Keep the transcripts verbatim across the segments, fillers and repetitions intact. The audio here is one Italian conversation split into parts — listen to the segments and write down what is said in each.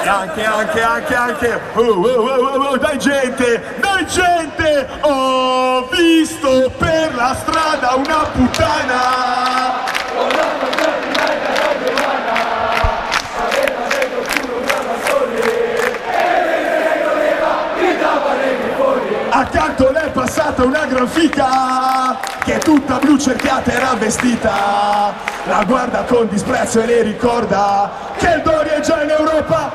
E anche, anche, anche, anche, oh, oh, oh, oh, oh, dai gente, dai gente, ho visto per la strada una puttana. Accanto le è passata una gran fica che tutta blu cerchiata era vestita. La guarda con disprezzo e le ricorda che il Dori è già in Europa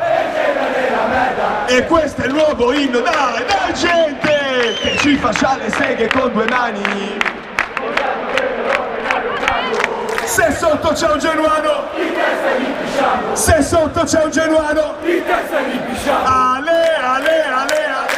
e questo è il nuovo inno. Dai, dai gente, che ci faccia le seghe con due mani. Se sotto c'è un genuano, se sotto c'è un genuano, ale, ale, ale,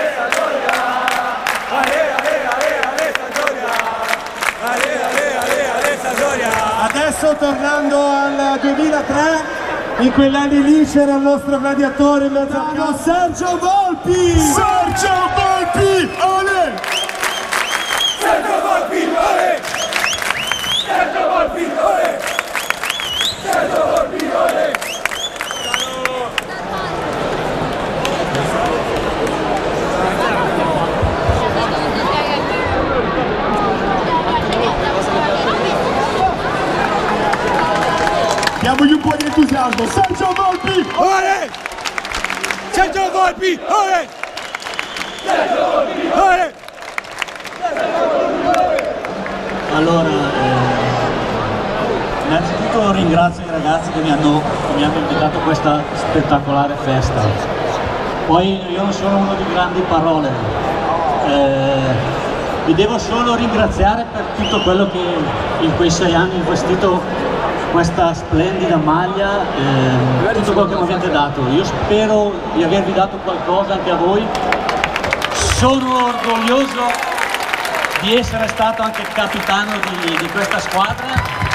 Adesso tornando al duemilatré, in quegli anni lì c'era il nostro gladiatore in mezzo al campo, Sergio Volpi! Sergio Volpi! Ole! Sergio Volpi! Ole! Sergio Volpi! Ole! Sergio Volpi! Ole! Diamogli un po' di entusiasmo, Sergio Volpi! Ole! Sergio Volpi! Ole! Sergio Volpi! Ole! Allora, eh, innanzitutto ringrazio i ragazzi che mi hanno, che mi hanno invitato a questa spettacolare festa. Poi io non sono uno di grandi parole, eh, vi devo solo ringraziare per tutto quello che in quei sei anni ho vestito questa splendida maglia, eh, tutto quello che mi avete dato. Io spero di avervi dato qualcosa anche a voi. Sono orgoglioso di essere stato anche il capitano di, di questa squadra.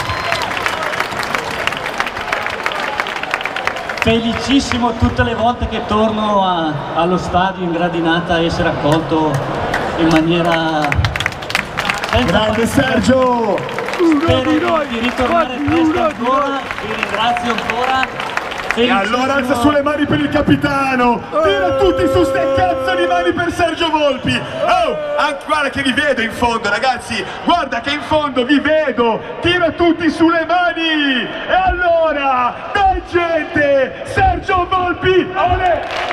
Felicissimo tutte le volte che torno a, allo stadio in gradinata a essere accolto in maniera Grande Sergio! Spero di, di ritornare presto ancora, vi ringrazio ancora. E allora alza sulle mani per il capitano! Tira tutti su ste cazzo di mani per Sergio Volpi! Oh! Anche, guarda che vi vedo in fondo ragazzi! Guarda che in fondo vi vedo! Tira tutti sulle mani! E allora, dai gente! Sergio Volpi! Olè!